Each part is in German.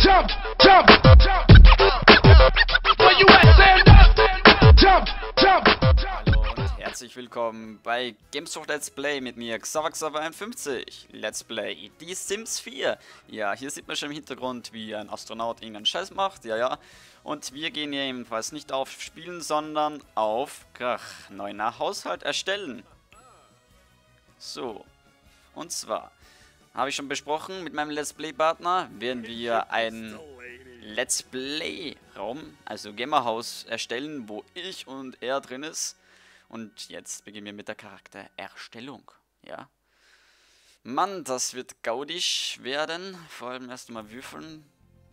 Jump, jump, jump. Where you at? Stand up. Jump, jump. Hallo und herzlich willkommen bei Gameshof Let's Play mit mir, Xavaxer51. Let's Play die Sims 4. Ja, hier sieht man schon im Hintergrund, wie ein Astronaut irgendeinen Scheiß macht. Ja. Und wir gehen hier ebenfalls nicht auf Spielen, sondern auf Krach. Neuer Haushalt erstellen. So. Und zwar habe ich schon besprochen mit meinem Let's Play-Partner, werden wir ein Let's Play-Raum, also Gamerhaus, erstellen, wo ich und er drin ist. Und jetzt beginnen wir mit der Charaktererstellung. Ja. Mann, das wird gaudisch werden. Vor allem erst mal würfeln.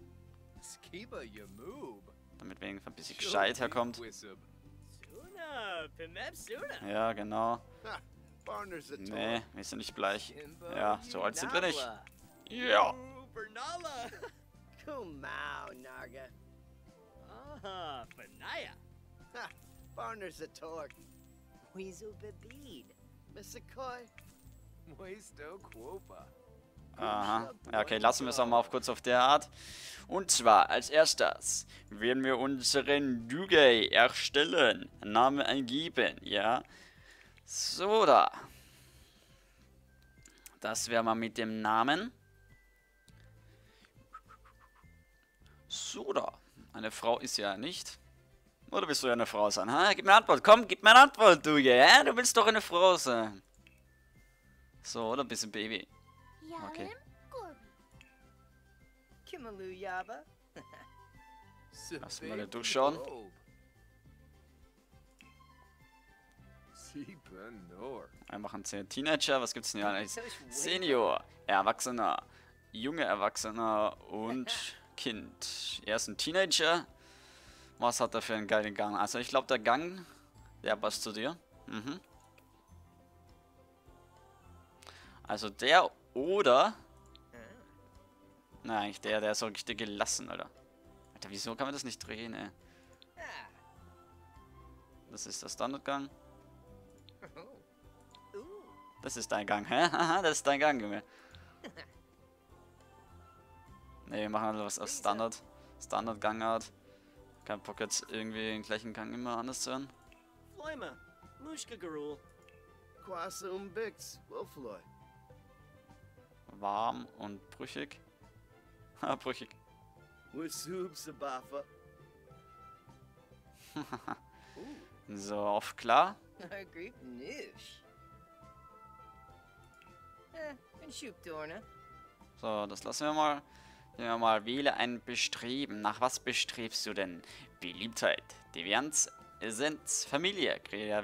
Damit wenigstens ein bisschen gescheit herkommt. Ja, genau. Nee, wir sind nicht bleich. Ja, so alt sind wir nicht. Ja. Aha. Ja, okay, lassen wir es auch mal kurz auf der Art. Und zwar als erstes werden wir unseren Dugay erstellen. Name eingeben, ja. So da. Das wäre mal mit dem Namen. So da. Eine Frau ist ja nicht. Oder willst du ja eine Frau sein? Ha? Gib mir eine Antwort. Komm, gib mir eine Antwort, du. Ja, du willst doch eine Frau sein. So, oder ein bisschen Baby. Okay. Lass mal durchschauen. Wir machen Teenager. Was gibt's denn hier alles? Senior, Erwachsener, junge Erwachsener und Kind. Er ist ein Teenager. Was hat er für einen geilen Gang? Also ich glaube der Gang, der passt zu dir. Mhm. Also der oder... Nein, eigentlich der ist so richtig gelassen, Alter. Alter, wieso kann man das nicht drehen, ey? Das ist der Standardgang. Das ist dein Gang, hä? Haha, das ist dein Gang, Junge. Ne, wir machen also was auf Standard. Standard-Gangart. Kein Bock jetzt irgendwie den gleichen Gang immer anders zu hören. Warm und brüchig. Ha, brüchig. So, oft klar. So, das lassen wir mal. Nehmen wir mal, wähle ein Bestreben. Nach was bestrebst du denn? Beliebtheit, Devianz, Essenz, Familie,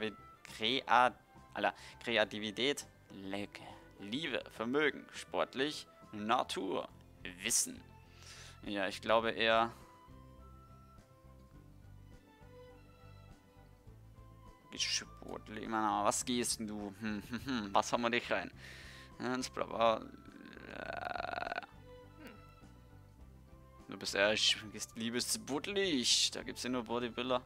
Kreativität, Liebe, Vermögen, sportlich, Natur, Wissen. Ja, ich glaube eher... Sportlich, was gehst denn du? Was haben wir dich rein? Du bist ehrlich, liebes sportlich. Da gibt's ja nur Bodybuilder.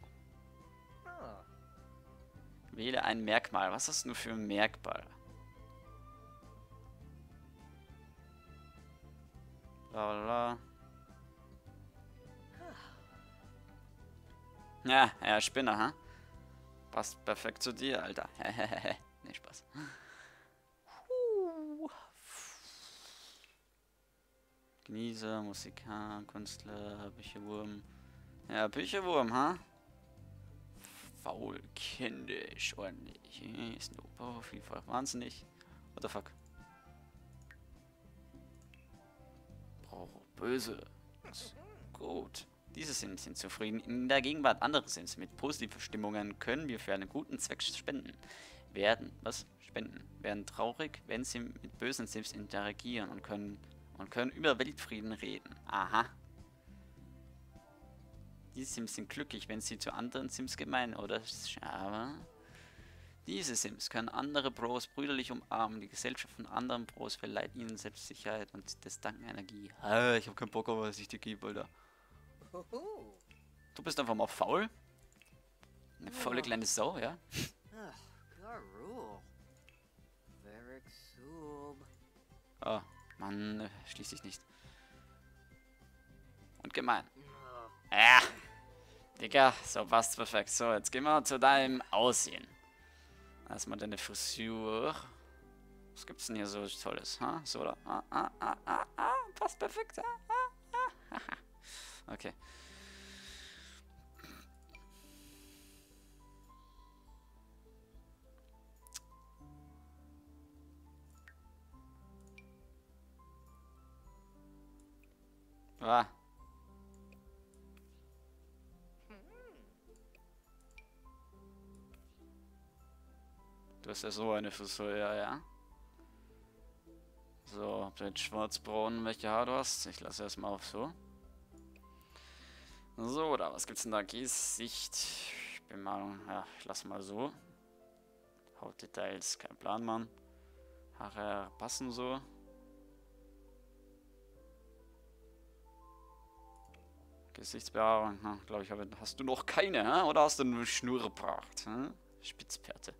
Wähle ein Merkmal. Was hast du für ein Merkmal? Bla. Ja, Spinner, ha? Passt perfekt zu dir, Alter. Nee, Spaß. Genießer, Musiker, Künstler, Bücherwurm. Ja, Bücherwurm, ha? Faul, kindisch, ordentlich. Ist ein Opa, vielfach wahnsinnig. What the fuck? Oh, böse. Gut. Diese Sims sind zufrieden in der Gegenwart. Andere Sims mit positiven Stimmungen können wir für einen guten Zweck spenden. Werden traurig, wenn sie mit bösen Sims interagieren und können über Weltfrieden reden. Aha. Die Sims sind glücklich, wenn sie zu anderen Sims gemein oder aber diese Sims können andere Bros brüderlich umarmen. Die Gesellschaft von anderen Bros verleiht ihnen Selbstsicherheit und des Danken Energie. Ich hab keinen Bock auf was ich dir gebe, Alter. Du bist einfach mal faul. Eine faule kleine Sau, ja? Oh, Mann, schließt sich nicht. Und gemein. Ja. Digga, so passt perfekt. So, jetzt gehen wir zu deinem Aussehen. Erstmal deine Frisur. Was gibt's denn hier so Tolles? Ha? So, oder? Passt perfekt. Okay. Ah. Du hast ja so eine Frisur, ja, ja. So, ob du jetzt schwarz-braun, welche Haare du hast. Ich lasse erstmal auf so. So, da, was gibt's denn da? Gesicht. Bemalung, ja, ich lasse mal so. Hautdetails, kein Plan, Mann. Haare passen so. Gesichtsbehaarung, glaube ich, hast du noch keine, hä? Oder hast du nur Schnurrbart? Hä? Spitzperte.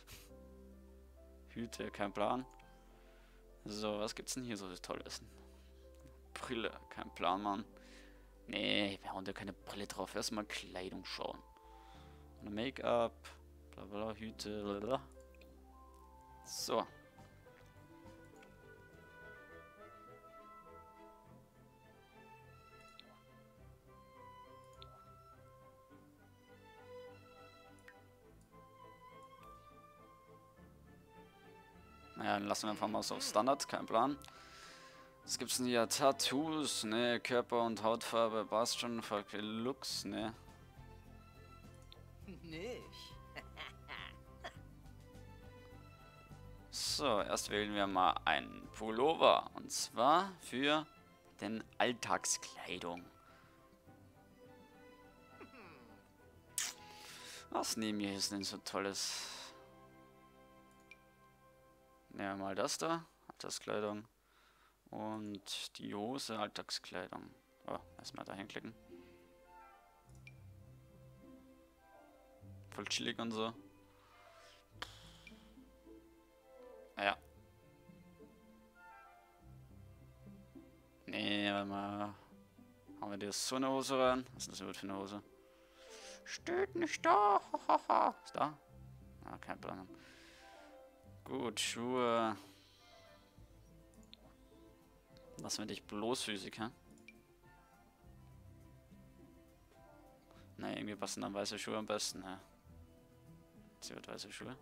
Hüte, kein Plan. So, was gibt's denn hier so Tolles? Brille, kein Plan, Mann. Nee, wir hauen da keine Brille drauf. Erstmal Kleidung schauen. Make-up, bla bla, Hüte, bla bla. So. Naja, dann lassen wir einfach mal so auf Standard, kein Plan. Was gibt's denn hier? Tattoos, ne, Körper- und Hautfarbe, passt schon, folgt Looks, ne. Nicht. So, erst wählen wir mal einen Pullover. Und zwar für den Alltagskleidung. Was nehmen wir hier denn so Tolles? Nehmen wir mal das da, Alltagskleidung. Und die Hose, Alltagskleidung. Oh, erstmal da hinklicken. Voll chillig und so. Ja. Nee, warte mal. Haben wir dir so eine Hose rein? Was ist das überhaupt für eine Hose? Steht nicht da. Ist da? Ah, kein Plan. Gut, Schuhe. Lassen wir dich bloßfüßig, hä? Na, irgendwie passen dann weiße Schuhe am besten, hä? Sie wird weiße Schuhe.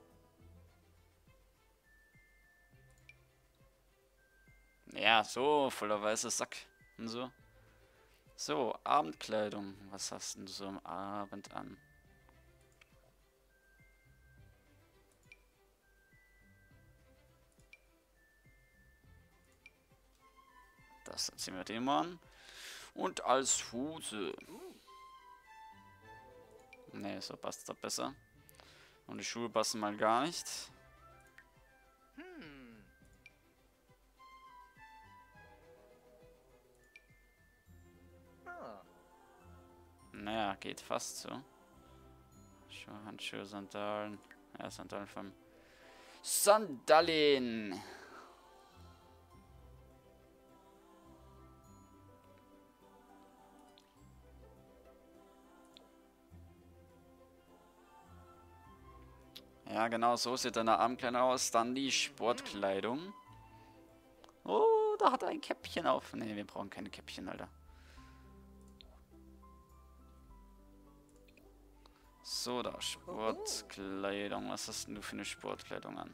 Ja, so, voller weißer Sack. Und so. So, Abendkleidung. Was hast denn du so am Abend an? Das ziehen wir dem an. Und als Hose. Ne, so passt das besser. Und die Schuhe passen mal gar nicht. Naja, geht fast so. Schuhe, Handschuhe, Sandalen. Ja, Sandalen vom Sandalen. Ja, genau, so sieht deine Abendkleidung aus. Dann die Sportkleidung. Oh, da hat er ein Käppchen auf. Ne, wir brauchen keine Käppchen, Alter. So, da, Sportkleidung. Was hast denn du für eine Sportkleidung an?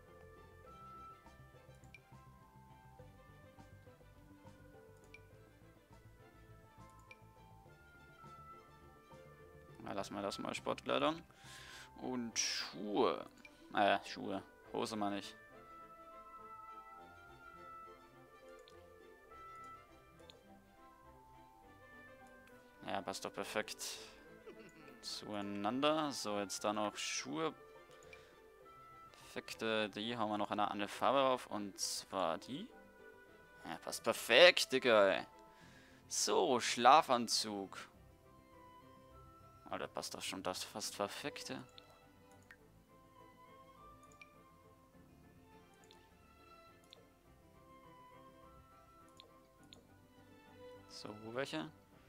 Na, lassen wir das mal, Sportkleidung. Und Schuhe. Schuhe. Hose meine ich. Ja, passt doch perfekt zueinander. So, jetzt dann noch Schuhe. Perfekt, die haben wir noch eine andere Farbe auf. Und zwar die. Ja, passt perfekt, Digga, ey. So, Schlafanzug. Oh, da passt doch schon das fast perfekte. So, wo welche?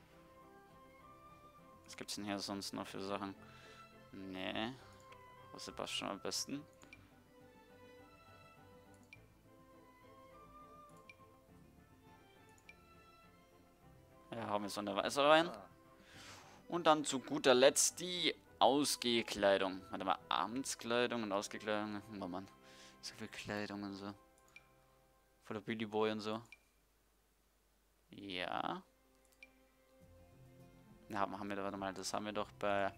gibt's denn hier sonst noch für Sachen? Nee. Was passt schon am besten? Ja, haben wir so eine weiße rein. Und dann zu guter Letzt die Ausgehkleidung. Warte mal, Abendskleidung und Ausgehkleidung. Oh Mann, so viel Kleidung und so. Voller Billy Boy und so. Ja. Ja, haben wir, warte mal, das haben wir doch bei...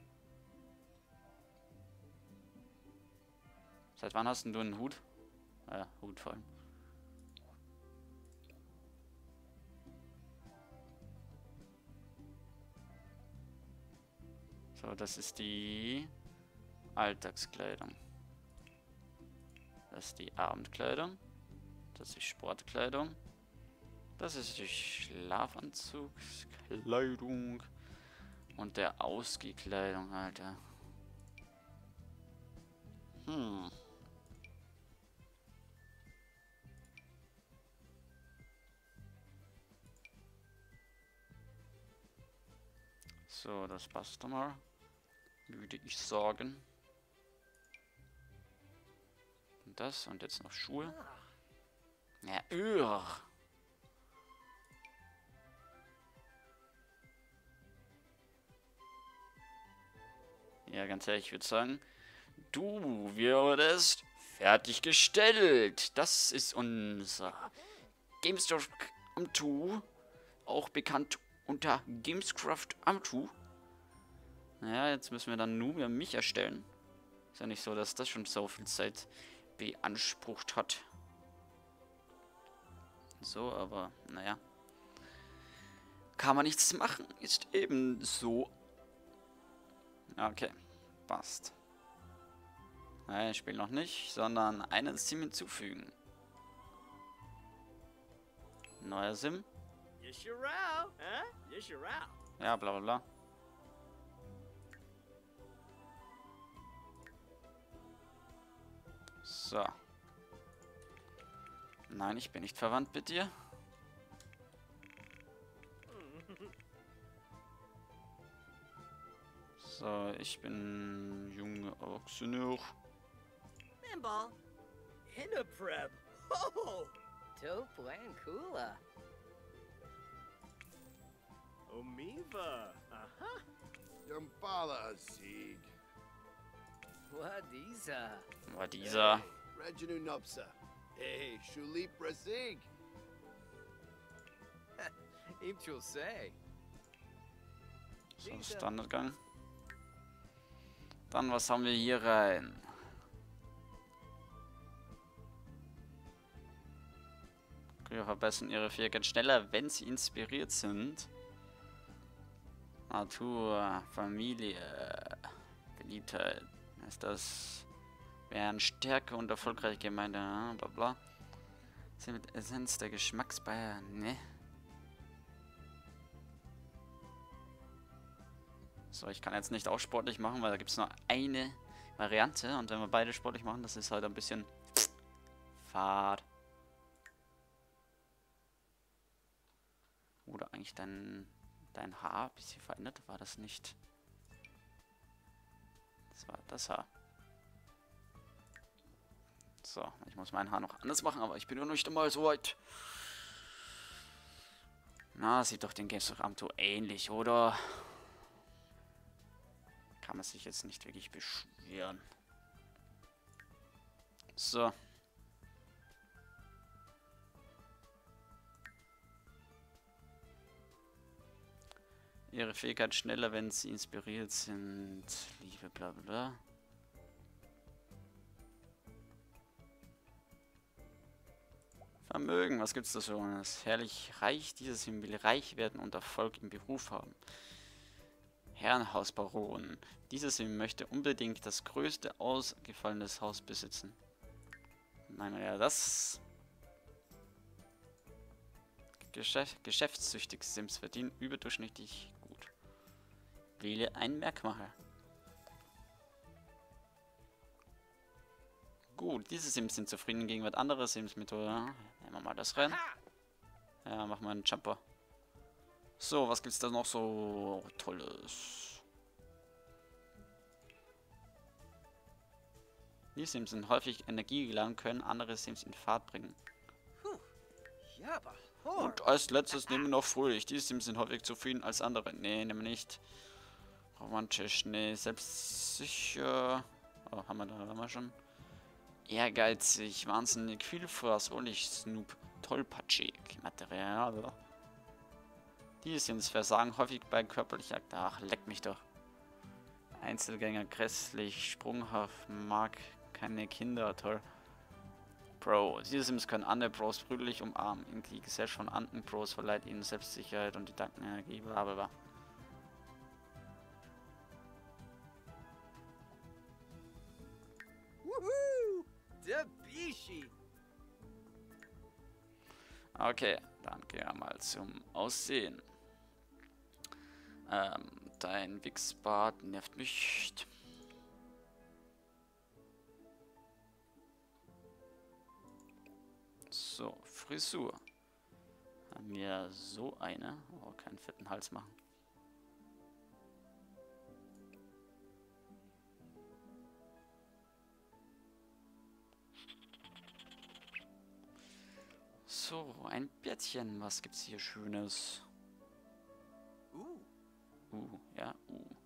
Seit wann hast denn du einen Hut? Ja, Hut vor allem. So, das ist die Alltagskleidung. Das ist die Abendkleidung. Das ist die Sportkleidung. Das ist die Schlafanzugskleidung. Und der Ausgehkleidung, Alter. So, das passt doch mal. Würde ich sagen. Und das und jetzt noch Schuhe. Ja, ja, ganz ehrlich, ich würde sagen, du wirst fertiggestellt. Das ist unser Gamescraft Amtu, auch bekannt unter Gamescraft Amtu. Ja, jetzt müssen wir dann nur mich erstellen. Ist ja nicht so, dass das schon so viel Zeit beansprucht hat. So, aber naja. Kann man nichts machen. Ist eben so. Okay, passt. Nein, ich spiele noch nicht, sondern einen Sim hinzufügen. Neuer Sim. Ja, bla bla bla. So. Nein, ich bin nicht verwandt mit dir. So, ich bin junge Erwachsene. Mimball. Hinnepreb. Oh! Dope Kula. Omiva. Aha. Yampala Sieg. What is War dieser. Reginu Nupsa. Hey, Shulip Rasig. Imchul say. So, Standardgang. Dann, was haben wir hier rein? Krieger verbessern ihre Fähigkeit schneller, wenn sie inspiriert sind. Natur, Familie, Beliebtheit. Ist das? Wären Stärke und erfolgreiche Gemeinde, bla bla. Sind mit Essenz der Geschmacksbayer, ne? So, ich kann jetzt nicht auch sportlich machen, weil da gibt es nur eine Variante. Und wenn wir beide sportlich machen, das ist halt ein bisschen fad. Oder eigentlich dein Haar ein bisschen verändert? War das nicht? Das war das Haar. So, ich muss mein Haar noch anders machen, aber ich bin ja nicht einmal so weit. Na, sieht doch den Games of Amto ähnlich, oder? Kann man sich jetzt nicht wirklich beschweren. So. Ihre Fähigkeit schneller, wenn sie inspiriert sind. Liebe, bla bla. Vermögen, was gibt's da so? Das herrlich reich, dieses Sim will reich werden und Erfolg im Beruf haben. Herrenhausbaron. Dieses Sim möchte unbedingt das größte ausgefallene Haus besitzen. Nein, ja, das... Geschäftssüchtige Sims verdienen überdurchschnittlich gut. Wähle ein Merkmal. Gut, diese Sims sind zufrieden gegenüber anderen Sims mit, oder? Nehmen wir mal das rein. Ja, machen wir einen Jumper. So, was gibt's da noch so Tolles? Die Sims sind häufig energiegeladen, können andere Sims in Fahrt bringen. Yabba. Und als letztes nehmen wir noch fröhlich. Die Sims sind häufig zufrieden als andere. Nee, nehmen wir nicht. Romantisch, nee, selbstsicher. Oh, haben wir schon. Ehrgeizig, wahnsinnig, vielfraßig, Snoop, tollpatschig, Material. Die Sims versagen häufig bei körperlicher Akte. Ach, leck mich doch. Einzelgänger, grässlich, sprunghaft, mag keine Kinder, toll. Bro, diese Sims können andere Bros brüderlich umarmen. In die Gesellschaft von anderen Bros verleiht ihnen Selbstsicherheit und die Dankenenergie, bla bla bla. Woohoo! Dabishi! Okay, dann gehen wir mal zum Aussehen. Dein Wichsbart nervt mich nicht. So, Frisur. Haben wir so eine. Oh, keinen fetten Hals machen. So, ein Bärtchen. Was gibt's hier Schönes? Ja,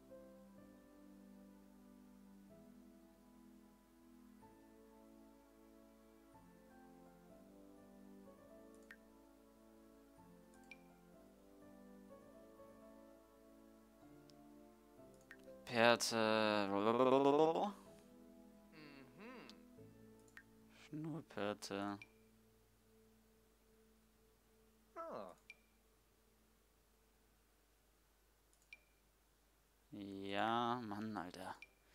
Perte. Schnurperte. Oh. Ja, Mann, Alter.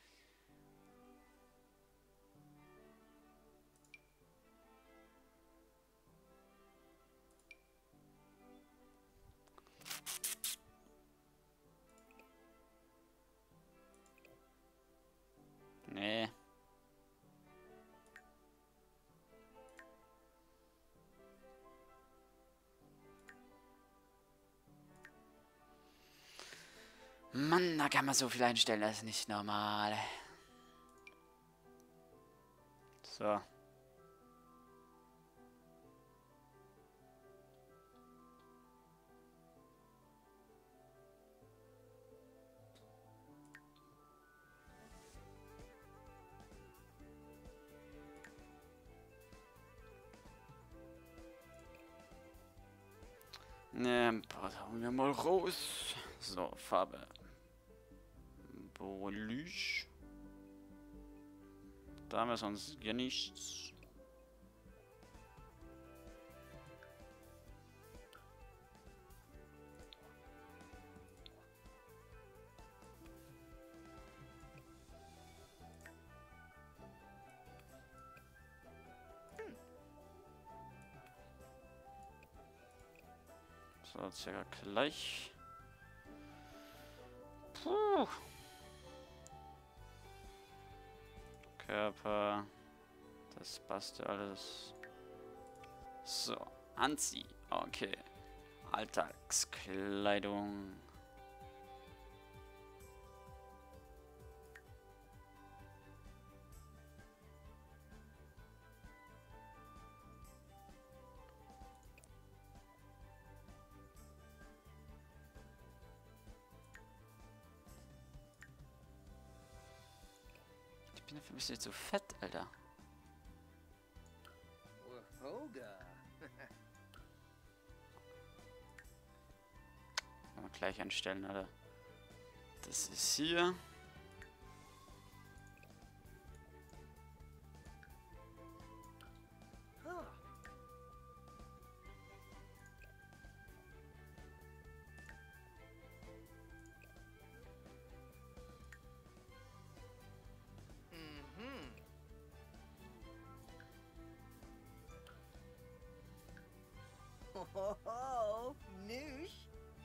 Nee. Mann, da kann man so viel einstellen, das ist nicht normal. So. Ne, hauen wir mal raus. So, Farbe. Beige. Da haben wir sonst gar nichts. So, circa gleich. Puh. Körper. Das passt ja alles. So, Anzieh. Okay. Alltagskleidung. Ich bin dafür ein bisschen zu fett, Alter. Wahoga! Mal gleich einstellen, Alter. Das ist hier. Huh. Oh, noosh.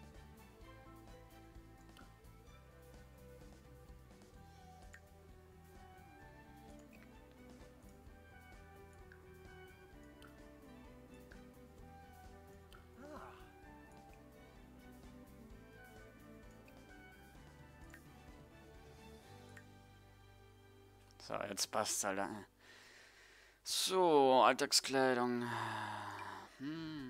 Ah. So, jetzt passt's, Alter. So, Alltagskleidung. Hm.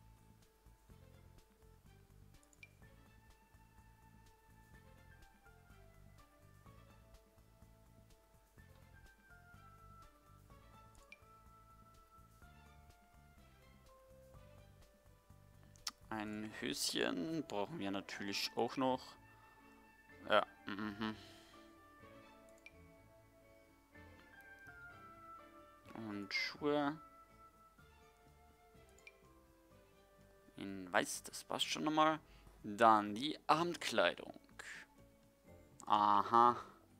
Ein Höschen brauchen wir natürlich auch noch. Ja, mhm. Und Schuhe. In weiß, das passt schon nochmal. Dann die Abendkleidung. Aha.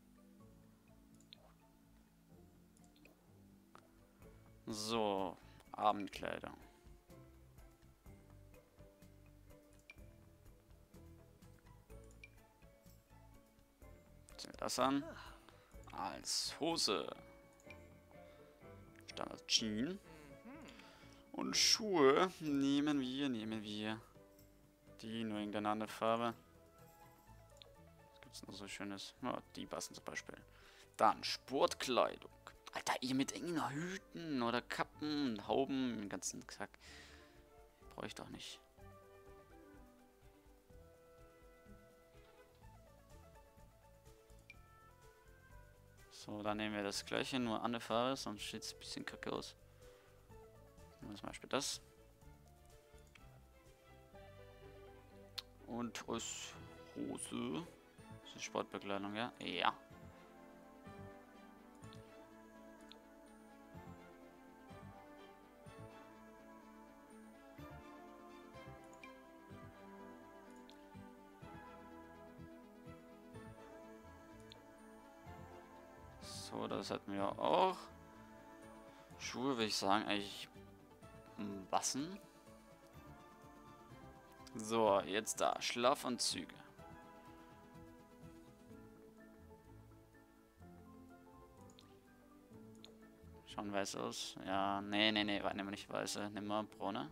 So, Abendkleidung. Ziehen wir das an. Als Hose. Standard Jean. Und Schuhe nehmen wir. Die nur irgendeine andere Farbe. Was gibt's noch so Schönes? Ja, die passen zum Beispiel. Dann Sportkleidung. Alter, ihr mit engen Hüten oder Kappen, Hauben, den ganzen Kack. Brauche ich doch nicht. So, dann nehmen wir das gleiche, nur andere Farbe, sonst sieht es ein bisschen kacke aus. Nehmen wir zum Beispiel das. Und aus Hose. Das ist Sportbekleidung, ja? Ja. So, das hatten wir auch. Schuhe würde ich sagen, eigentlich passen. So, jetzt da. Schlafanzüge. Schauen weiß aus. Ja, nee, nehmen wir nicht weiße. Nehmen wir braune.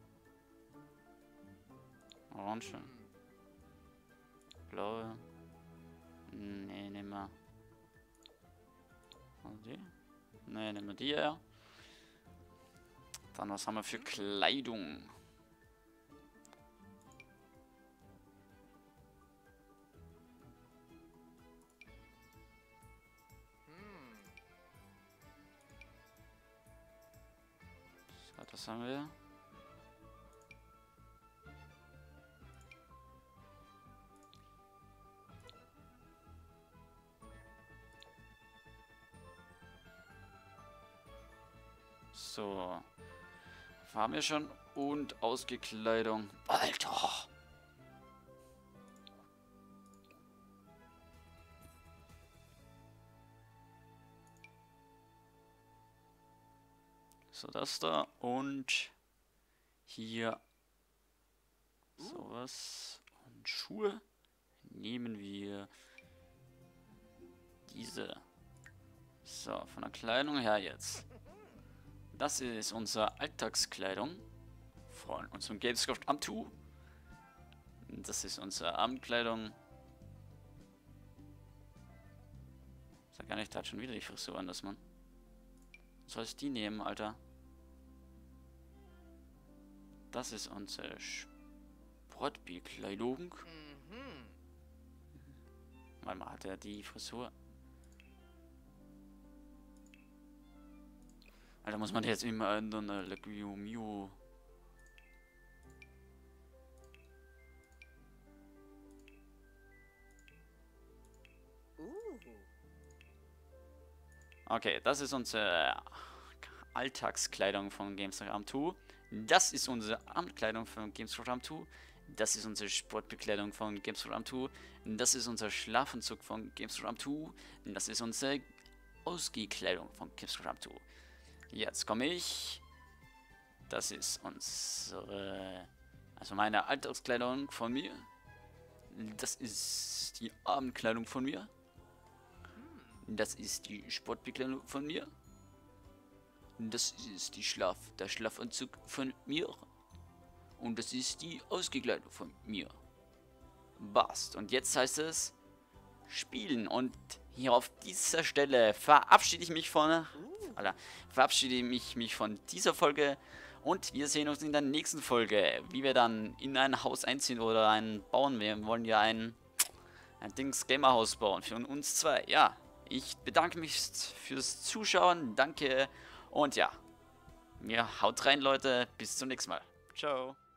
Orange. Blaue. Nee, nehmen wir. Die? Ne, nehmen wir die her. Dann, was haben wir für Kleidung? So, das haben wir. So. Haben wir schon. Und Ausgekleidung. Alter! So, das da. Und hier sowas. Und Schuhe. Nehmen wir diese. So, von der Kleidung her jetzt. Das ist unsere Alltagskleidung von unserem Gamescraft am 2. Das ist unsere Abendkleidung. Sag gar nicht, da hat schon wieder die Frisur anders, Mann. Soll ich die nehmen, Alter? Das ist unsere Sportbekleidung. Warte mal, hat er die Frisur? Alter, muss man jetzt immer ändern, Legio Mio. Okay, das ist unsere Alltagskleidung von Gamescraft am 2. Das ist unsere Abendkleidung von Gamescraft am 2. Das ist unsere Sportbekleidung von Gamescraft am 2. Das ist unser Schlafanzug von Gamescraft am 2. Das ist unsere Ausgekleidung von Gamescraft am 2. Jetzt komme ich. Das ist unsere, also meine Alltagskleidung von mir. Das ist die Abendkleidung von mir. Das ist die Sportbekleidung von mir. Das ist der Schlafanzug von mir. Und das ist die Ausgekleidung von mir. Passt. Und jetzt heißt es spielen. Und hier auf dieser Stelle verabschiede ich mich von... Alter, verabschiede ich mich von dieser Folge. Und wir sehen uns in der nächsten Folge, wie wir dann in ein Haus einziehen oder einen bauen. Wir wollen ja ein Dings Gamerhaus bauen für uns zwei. Ja, ich bedanke mich fürs Zuschauen. Danke. Und ja, mir haut rein, Leute. Bis zum nächsten Mal. Ciao.